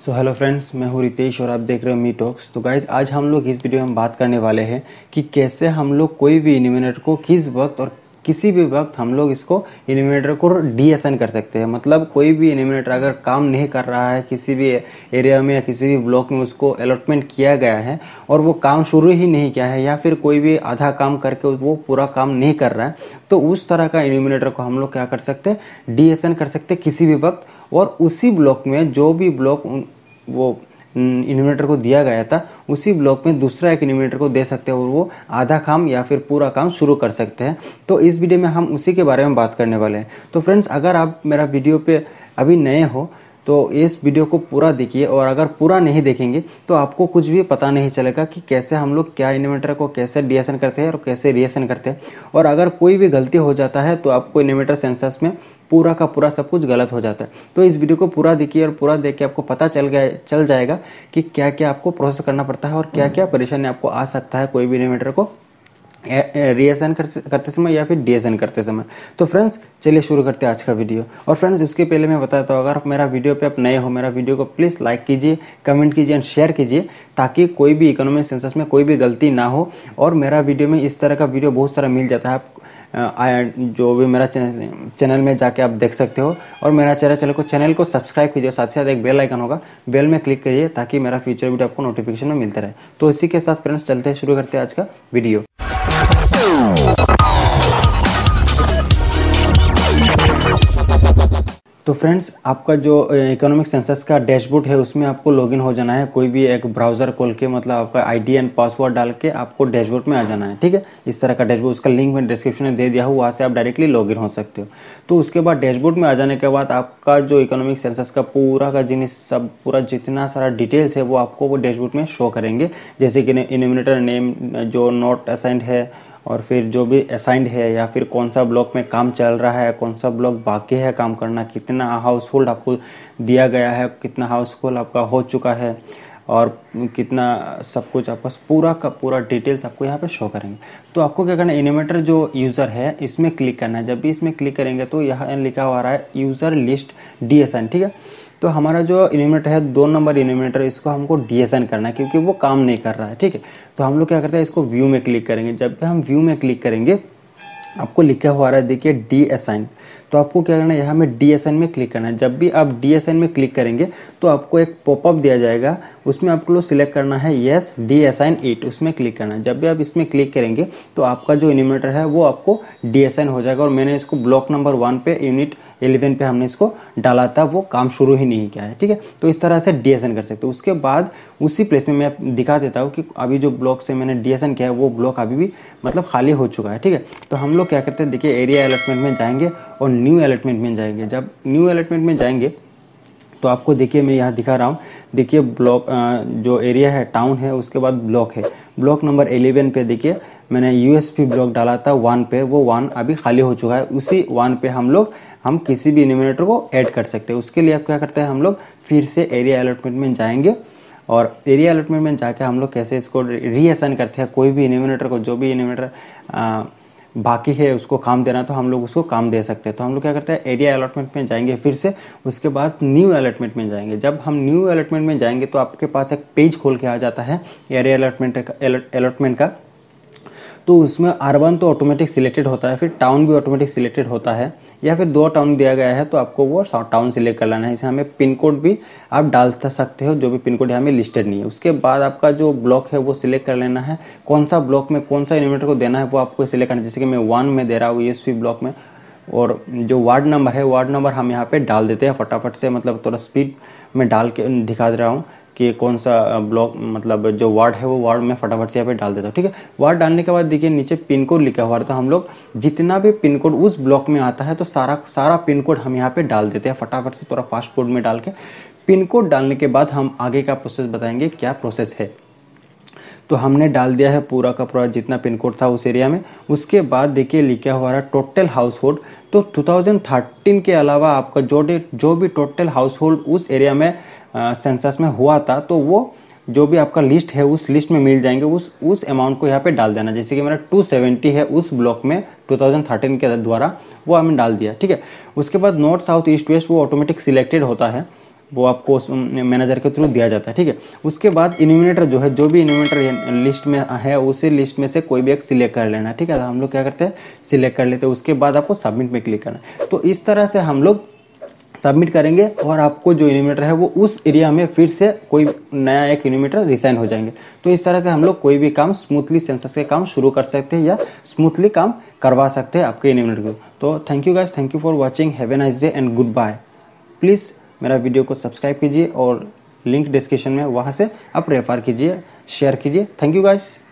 Hello friends, मैं हूँ रितेश और आप देख रहे हो मी टॉक्स। तो गाइज आज हम लोग इस वीडियो में बात करने वाले हैं कि कैसे हम लोग कोई भी इल्यूमिनेटर को किस वक्त और किसी भी वक्त हम लोग इसको इल्यूमिनेटर को डीएसएन कर सकते हैं। मतलब कोई भी इल्यूमिनेटर अगर काम नहीं कर रहा है किसी भी एरिया में या किसी भी ब्लॉक में, उसको अलॉटमेंट किया गया है और वो काम शुरू ही नहीं किया है या फिर कोई भी आधा काम करके वो पूरा काम नहीं कर रहा है, तो उस तरह का इल्यूमिनेटर को हम लोग क्या कर सकते हैं, डीएसएन कर सकते हैं किसी भी वक्त। और उसी ब्लॉक में जो भी ब्लॉक वो इन्वर्टर को दिया गया था उसी ब्लॉक में दूसरा एक इन्वर्टर को दे सकते हैं और वो आधा काम या फिर पूरा काम शुरू कर सकते हैं। तो इस वीडियो में हम उसी के बारे में बात करने वाले हैं। तो फ्रेंड्स, अगर आप मेरा वीडियो पे अभी नए हो तो इस वीडियो को पूरा देखिए, और अगर पूरा नहीं देखेंगे तो आपको कुछ भी पता नहीं चलेगा कि कैसे हम लोग क्या इन्वर्टर को कैसे डीएसएन करते हैं और कैसे रीएसएन करते हैं। और अगर कोई भी गलती हो जाता है तो आपको इन्वर्टर सेंसर्स में पूरा का पूरा सब कुछ गलत हो जाता है। तो इस वीडियो को पूरा देखिए और पूरा देख के आपको पता चल जाएगा कि क्या क्या आपको प्रोसेस करना पड़ता है और क्या क्या परेशानी आपको आ सकता है कोई भी इन्वर्टर को रीएसएन करते समय या फिर डीएसएन करते समय। तो फ्रेंड्स, चलिए शुरू करते हैं आज का वीडियो। और फ्रेंड्स, उसके पहले मैं बताता हूँ, अगर मेरा वीडियो पे आप नए हो, मेरा वीडियो को प्लीज़ लाइक कीजिए, कमेंट कीजिए एंड शेयर कीजिए, ताकि कोई भी इकोनॉमिक सेंसस में कोई भी गलती ना हो। और मेरा वीडियो में इस तरह का वीडियो बहुत सारा मिल जाता है, आप जो भी मेरा चैनल में जाके आप देख सकते हो। और मेरा चैनल को सब्सक्राइब कीजिए, साथ ही साथ एक बेल आइकन होगा, बेल में क्लिक करिए ताकि मेरा फ्यूचर वीडियो आपको नोटिफिकेशन में मिलता रहे। तो इसी के साथ फ्रेंड्स चलते हैं, शुरू करते हैं आज का वीडियो। तो फ्रेंड्स, आपका जो इकोनॉमिक सेंसस का डैशबोर्ड है उसमें आपको लॉगिन हो जाना है। कोई भी एक ब्राउजर खोल के, मतलब आपका आईडी एंड पासवर्ड डाल के आपको डैशबोर्ड में आ जाना है। ठीक है, इस तरह का डैशबोर्ड, उसका लिंक मैं डिस्क्रिप्शन में दे दिया हूँ, वहाँ से आप डायरेक्टली लॉगिन हो सकते हो। तो उसके बाद डैशबोर्ड में आ जाने के बाद आपका जो इकोनॉमिक सेंसस का पूरा का सब पूरा जितना सारा डिटेल्स है वो आपको वो डैशबोर्ड में शो करेंगे। जैसे कि इल्यूमिनेटर नेम जो नॉट असाइंड है, और फिर जो भी असाइंड है, या फिर कौन सा ब्लॉक में काम चल रहा है, कौन सा ब्लॉक बाकी है काम करना, कितना हाउस होल्ड आपको दिया गया है, कितना हाउस होल्ड आपका हो चुका है, और कितना सब कुछ आपका पूरा का पूरा डिटेल्स आपको यहाँ पे शो करेंगे। तो आपको क्या करना है, इन्वर्टर जो यूज़र है इसमें क्लिक करना है। जब भी इसमें क्लिक करेंगे तो यहाँ लिखा हुआ रहा है यूज़र लिस्ट डीएसएन। ठीक है, तो हमारा जो इन्वर्टर है 2 नंबर इन्वर्टर, इसको हमको डीएसएन करना है क्योंकि वो काम नहीं कर रहा है। ठीक है, तो हम लोग क्या करते हैं, इसको व्यू में क्लिक करेंगे। जब भी हम व्यू में क्लिक करेंगे आपको लिखा हुआ रहा है, देखिए डीएसएन। तो आपको क्या करना है, यहाँ में डीएसएन में क्लिक करना है। जब भी आप डीएसएन में क्लिक करेंगे तो आपको एक पॉपअप दिया जाएगा, उसमें आपको सिलेक्ट करना है यस डीएसएन इट, उसमें क्लिक करना है। जब भी आप इसमें क्लिक करेंगे तो आपका जो इन्वर्टर है वो आपको डीएसएन हो जाएगा। और मैंने इसको ब्लॉक नंबर 1 पे यूनिट 11 पे हमने इसको डाला था, वो काम शुरू ही नहीं किया है। ठीक है, तो इस तरह से डीएसएन कर सकते हो। उसके बाद उसी प्लेस में मैं दिखा देता हूँ कि अभी जो ब्लॉक से मैंने डीएसएन किया है वो ब्लॉक अभी भी मतलब खाली हो चुका है। ठीक है, तो हम लोग क्या करते हैं, देखिए एरिया अलॉटमेंट में जाएंगे और न्यू अलॉटमेंट में जाएंगे। जब न्यू अलॉटमेंट में जाएंगे तो आपको देखिए मैं यहाँ दिखा रहा हूँ, देखिए ब्लॉक जो एरिया है टाउन है, उसके बाद ब्लॉक है। ब्लॉक नंबर 11 पे देखिए मैंने यूएसपी ब्लॉक डाला था 1 पे, वो 1 अभी खाली हो चुका है। उसी 1 पे हम किसी भी इन्वर्टर को ऐड कर सकते हैं। उसके लिए आप क्या करते हैं, हम लोग फिर से एरिया अलॉटमेंट में जाएंगे और एरिया अलॉटमेंट में जाके हम लोग कैसे इसको रीअसाइन करते हैं। कोई भी इन्वर्टर को, जो भी इन्वर्टर बाकी है उसको काम देना, तो हम लोग उसको काम दे सकते हैं। तो हम लोग क्या करते हैं, एरिया अलॉटमेंट में जाएंगे फिर से, उसके बाद न्यू अलॉटमेंट में जाएंगे। जब हम न्यू अलॉटमेंट में जाएंगे तो आपके पास एक पेज खोल के आ जाता है एरिया अलॉटमेंट का। तो उसमें R1 तो ऑटोमेटिक सिलेक्टेड होता है, फिर टाउन भी ऑटोमेटिक सिलेक्टेड होता है, या फिर 2 टाउन दिया गया है तो आपको वो टाउन सिलेक्ट कर लेना है। इसे हमें पिन कोड भी आप डाल सकते हो, जो भी पिन कोड यहाँ में लिस्टेड नहीं है। उसके बाद आपका जो ब्लॉक है वो सिलेक्ट कर लेना है, कौन सा ब्लॉक में कौन सा इन्वर्टर को देना है वो आपको सिलेक्ट करना है। जैसे कि मैं 1 में दे रहा हूँ यूएसपी ब्लॉक में, और जो वार्ड नंबर है वार्ड नंबर हम यहाँ पे डाल देते हैं फटाफट से, मतलब थोड़ा स्पीड में डाल के दिखा दे रहा हूँ कि कौन सा ब्लॉक, मतलब जो वार्ड है वो वार्ड में फटाफट से यहाँ पे डाल देता हूँ। ठीक है, वार्ड डालने के बाद देखिए नीचे पिन कोड लिखा हुआ है, तो हम लोग जितना भी पिन कोड उस ब्लॉक में आता है तो सारा पिन कोड हम यहाँ पे डाल देते हैं फटाफट से, थोड़ा फास्ट कोड में डाल के। पिन कोड डालने के बाद हम आगे का प्रोसेस बताएंगे क्या प्रोसेस है। तो हमने डाल दिया है पूरा का पूरा जितना पिन कोड था उस एरिया में। उसके बाद देखिए लिखा हुआ है टोटल हाउस होल्ड। तो 2013 के अलावा आपका जो भी टोटल हाउस होल्ड उस एरिया में सेंसस में हुआ था, तो वो जो भी आपका लिस्ट है उस लिस्ट में मिल जाएंगे। उस अमाउंट को यहाँ पे डाल देना। जैसे कि मेरा 270 है उस ब्लॉक में 2013 के द्वारा, वो हमने डाल दिया। ठीक है, उसके बाद नॉर्थ साउथ ईस्ट वेस्ट वो ऑटोमेटिक सिलेक्टेड होता है। वो आपको मैनेजर के थ्रू दिया जाता है, ठीक है। उसके बाद इन्यूमिनेटर जो है, जो भी इन्यूमिनेटर लिस्ट में है उसी लिस्ट में से कोई भी एक सिलेक्ट कर लेना है, ठीक है। हम लोग क्या करते हैं, सिलेक्ट कर लेते हैं, उसके बाद आपको सबमिट में क्लिक करना है। तो इस तरह से हम लोग सबमिट करेंगे और आपको जो इन्यूमिनेटर है वो उस एरिया में फिर से कोई नया एक इन्यूमिनेटर रिसाइन हो जाएंगे। तो इस तरह से हम लोग कोई भी काम स्मूथली सेंसस के काम शुरू कर सकते हैं या स्मूथली काम करवा सकते हैं आपके इन्यूमिनेटर को। तो thank you guys, thank you for watching, have a nice day and goodbye. प्लीज़ मेरा वीडियो को सब्सक्राइब कीजिए और लिंक डिस्क्रिप्शन में, वहाँ से आप रेफर कीजिए, शेयर कीजिए। Thank you guys.